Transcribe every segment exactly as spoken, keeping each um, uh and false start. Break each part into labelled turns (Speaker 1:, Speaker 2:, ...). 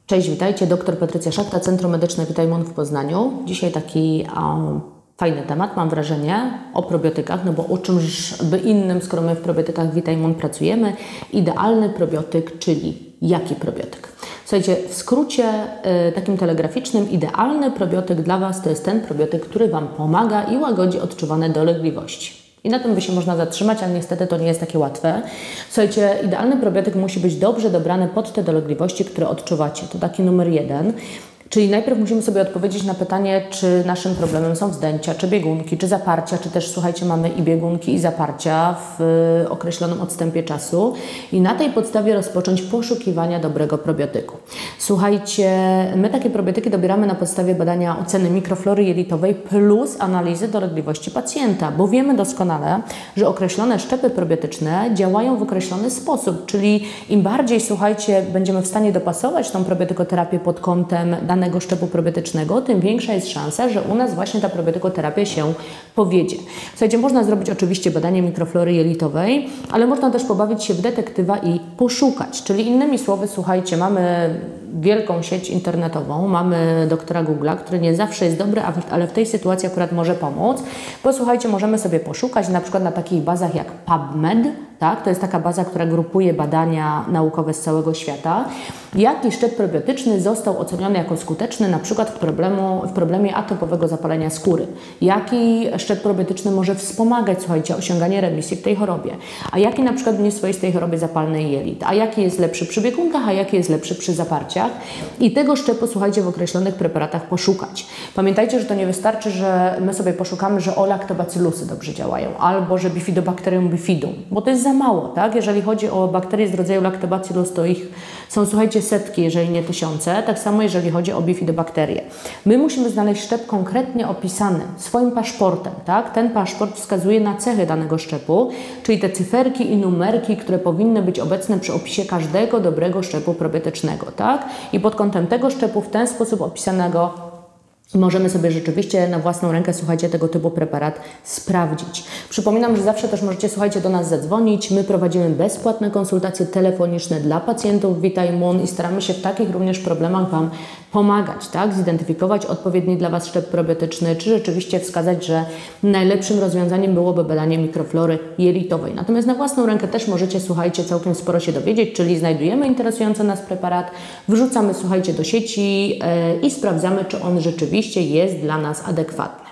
Speaker 1: Cześć, witajcie. Doktor Patrycja Szachta, Centrum Medyczne Vitajmun w Poznaniu. Dzisiaj taki um, fajny temat, mam wrażenie, o probiotykach, no bo o czymś by innym, skoro my w probiotykach Vitajmun pracujemy. Idealny probiotyk, czyli jaki probiotyk? Słuchajcie, w skrócie y, takim telegraficznym, idealny probiotyk dla Was to jest ten probiotyk, który Wam pomaga i łagodzi odczuwane dolegliwości. I na tym by się można zatrzymać, ale niestety to nie jest takie łatwe. Słuchajcie, idealny probiotyk musi być dobrze dobrany pod te dolegliwości, które odczuwacie. To taki numer jeden. Czyli najpierw musimy sobie odpowiedzieć na pytanie, czy naszym problemem są wzdęcia, czy biegunki, czy zaparcia, czy też, słuchajcie, mamy i biegunki, i zaparcia w określonym odstępie czasu i na tej podstawie rozpocząć poszukiwania dobrego probiotyku. Słuchajcie, my takie probiotyki dobieramy na podstawie badania oceny mikroflory jelitowej plus analizy dolegliwości pacjenta, bo wiemy doskonale, że określone szczepy probiotyczne działają w określony sposób, czyli im bardziej, słuchajcie, będziemy w stanie dopasować tą probiotykoterapię pod kątem danego szczepu probiotycznego, tym większa jest szansa, że u nas właśnie ta probiotykoterapia się powiedzie. Słuchajcie, można zrobić oczywiście badanie mikroflory jelitowej, ale można też pobawić się w detektywa i poszukać. Czyli innymi słowy, słuchajcie, mamy wielką sieć internetową, mamy doktora Google'a, który nie zawsze jest dobry, ale w tej sytuacji akurat może pomóc, bo słuchajcie, możemy sobie poszukać na przykład na takich bazach jak PubMed, tak? To jest taka baza, która grupuje badania naukowe z całego świata. Jaki szczep probiotyczny został oceniony jako skuteczny na przykład w, problemu, w problemie atopowego zapalenia skóry? Jaki szczep probiotyczny może wspomagać, słuchajcie, osiąganie remisji w tej chorobie? A jaki na przykład w swoistej chorobie zapalnej jelit? A jaki jest lepszy przy biegunkach, a jaki jest lepszy przy zaparciach? I tego szczepu, słuchajcie, w określonych preparatach poszukać. Pamiętajcie, że to nie wystarczy, że my sobie poszukamy, że o laktobacillusy dobrze działają, albo że bifidobacterium bifidum, bo to jest za mało, tak? Jeżeli chodzi o bakterie z rodzaju lactobacillus, to ich są, słuchajcie, setki, jeżeli nie tysiące. Tak samo jeżeli chodzi o bifidobakterie. My musimy znaleźć szczep konkretnie opisany swoim paszportem, tak? Ten paszport wskazuje na cechy danego szczepu, czyli te cyferki i numerki, które powinny być obecne przy opisie każdego dobrego szczepu probiotycznego, tak? I pod kątem tego szczepu w ten sposób opisanego możemy sobie rzeczywiście na własną rękę, słuchajcie, tego typu preparat sprawdzić. Przypominam, że zawsze też możecie, słuchajcie, do nas zadzwonić. My prowadzimy bezpłatne konsultacje telefoniczne dla pacjentów Vitajmun i staramy się w takich również problemach Wam pomagać, tak? Zidentyfikować odpowiedni dla Was szczep probiotyczny, czy rzeczywiście wskazać, że najlepszym rozwiązaniem byłoby badanie mikroflory jelitowej. Natomiast na własną rękę też możecie, słuchajcie, całkiem sporo się dowiedzieć, czyli znajdujemy interesujący nas preparat, wrzucamy, słuchajcie, do sieci yy, i sprawdzamy, czy on rzeczywiście jest dla nas adekwatny.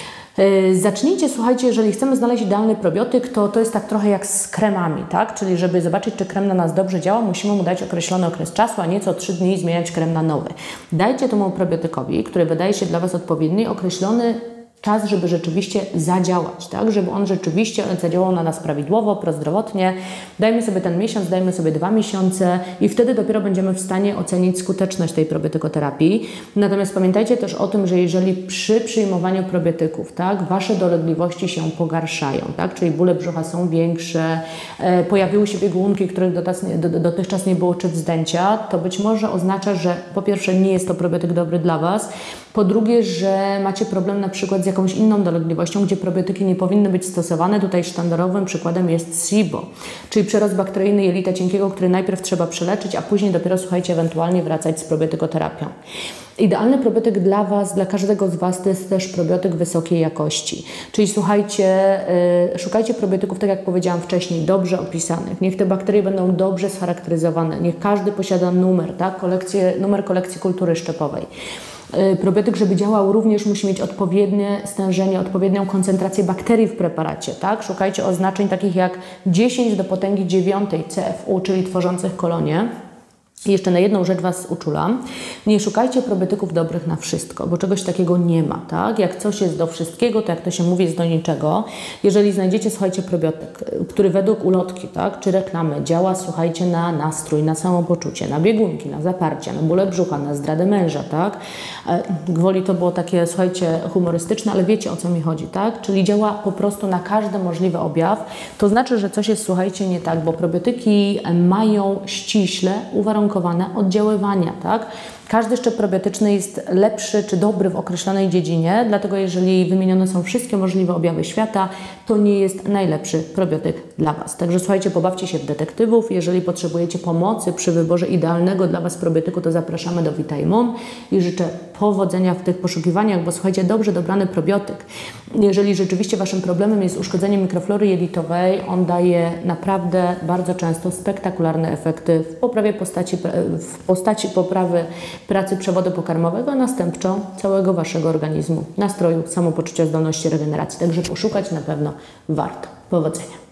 Speaker 1: Zacznijcie, słuchajcie, jeżeli chcemy znaleźć idealny probiotyk, to to jest tak trochę jak z kremami, tak? Czyli żeby zobaczyć, czy krem na nas dobrze działa, musimy mu dać określony okres czasu, a nie co trzy dni zmieniać krem na nowy. Dajcie temu probiotykowi, który wydaje się dla Was odpowiedni, określony czas, żeby rzeczywiście zadziałać, tak? Żeby on rzeczywiście zadziałał na nas prawidłowo, prozdrowotnie. Dajmy sobie ten miesiąc, dajmy sobie dwa miesiące i wtedy dopiero będziemy w stanie ocenić skuteczność tej probiotykoterapii. Natomiast pamiętajcie też o tym, że jeżeli przy przyjmowaniu probiotyków, tak, Wasze dolegliwości się pogarszają, tak? Czyli bóle brzucha są większe, e, pojawiły się biegunki, których dotychczas nie było, czy wzdęcia, to być może oznacza, że po pierwsze nie jest to probiotyk dobry dla Was, po drugie, że macie problem na przykład z jakąś inną dolegliwością, gdzie probiotyki nie powinny być stosowane. Tutaj sztandarowym przykładem jest S I B O, czyli przerost bakteryjny jelita cienkiego, który najpierw trzeba przeleczyć, a później dopiero, słuchajcie, ewentualnie wracać z probiotykoterapią. Idealny probiotyk dla Was, dla każdego z Was to jest też probiotyk wysokiej jakości. Czyli słuchajcie, yy, szukajcie probiotyków, tak jak powiedziałam wcześniej, dobrze opisanych. Niech te bakterie będą dobrze scharakteryzowane. Niech każdy posiada numer, tak? Kolekcję, numer kolekcji kultury szczepowej. Probiotyk, żeby działał, również musi mieć odpowiednie stężenie, odpowiednią koncentrację bakterii w preparacie, tak? Szukajcie oznaczeń takich jak dziesięć do potęgi dziewiątej C F U, czyli tworzących kolonie. I jeszcze na jedną rzecz Was uczulam. Nie szukajcie probiotyków dobrych na wszystko, bo czegoś takiego nie ma, tak? Jak coś jest do wszystkiego, to jak to się mówi, jest do niczego. Jeżeli znajdziecie, słuchajcie, probiotyk, który według ulotki, tak, czy reklamy działa, słuchajcie, na nastrój, na samopoczucie, na biegunki, na zaparcia, na bóle brzucha, na zdradę męża, tak? Gwoli to było takie, słuchajcie, humorystyczne, ale wiecie, o co mi chodzi, tak? Czyli działa po prostu na każdy możliwy objaw. To znaczy, że coś jest, słuchajcie, nie tak, bo probiotyki mają ściśle uwarunkowane uwarunkowane oddziaływania, tak? Każdy szczep probiotyczny jest lepszy czy dobry w określonej dziedzinie, dlatego jeżeli wymienione są wszystkie możliwe objawy świata, to nie jest najlepszy probiotyk dla Was. Także słuchajcie, pobawcie się w detektywów. Jeżeli potrzebujecie pomocy przy wyborze idealnego dla Was probiotyku, to zapraszamy do Vitamon i życzę powodzenia w tych poszukiwaniach, bo słuchajcie, dobrze dobrany probiotyk, jeżeli rzeczywiście Waszym problemem jest uszkodzenie mikroflory jelitowej, on daje naprawdę bardzo często spektakularne efekty w poprawie postaci, w postaci poprawy pracy przewodu pokarmowego, a następczo całego Waszego organizmu, nastroju, samopoczucia, zdolności regeneracji. Także poszukać na pewno warto. Powodzenia.